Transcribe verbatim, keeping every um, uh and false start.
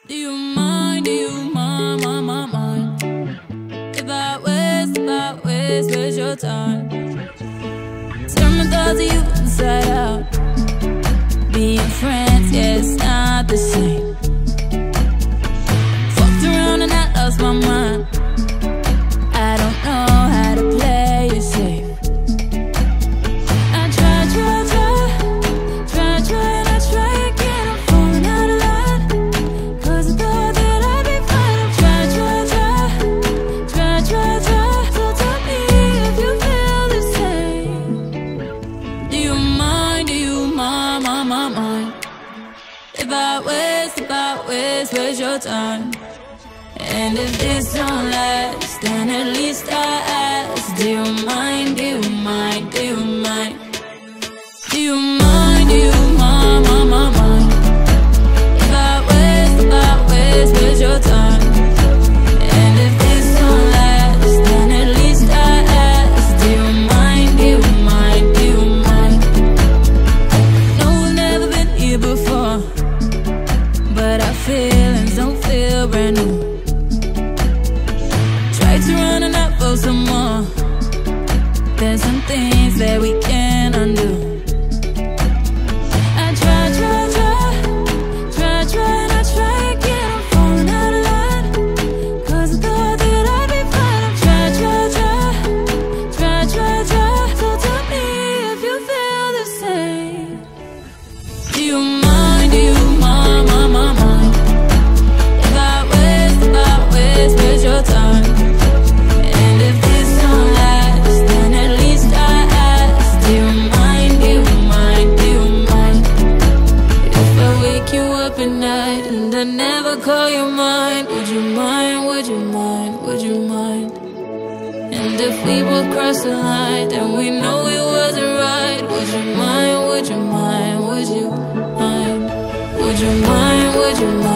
Do you mind, do you mind, mind, mind, mind? If I waste, if I waste, waste your time. Turn my thoughts of you inside out. Being friends, yeah, it's not the same. Fucked around and I lost my mind. I don't know how to play it safe. I try, try, try, try, try, and I try again. I'm falling out of line, 'cause I thought that I'd be fine. I'm try, try, try, try, try, try. So tell me if you feel the same. Do you mind, do you mind, mind, mind, mind? If I waste, if I waste, waste your time. And if this don't last, then at least I ask. Do you mind, do you mind, do you mind? Do you mind, do you mind, mind, mind, mind? If I waste, if I waste, waste your time. And if this don't last, then at least I ask. Do you mind, do you mind, do you mind? No, we've never been here before, but our feelings don't feel brand new. Try to run and I for some more. There's some things that we can't undo. I try, try, try, try, try, and I try again. I'm falling out of line, 'cause I thought that I'd be fine. I'm try, try, try, try, try, try. So tell me if you feel the same. Do you mind, do you mind, mind, mind, mind? If I waste, if I waste, waste your time. And if this don't last, then at least I ask. Do you mind, do you mind, do you mind? If I wake you up at night and I never call you mine, would you mind, would you mind, would you mind? And if we both cross the line, then we know it wasn't right. Would you mind, would you mind, would you mind? Would you mind, would you mind?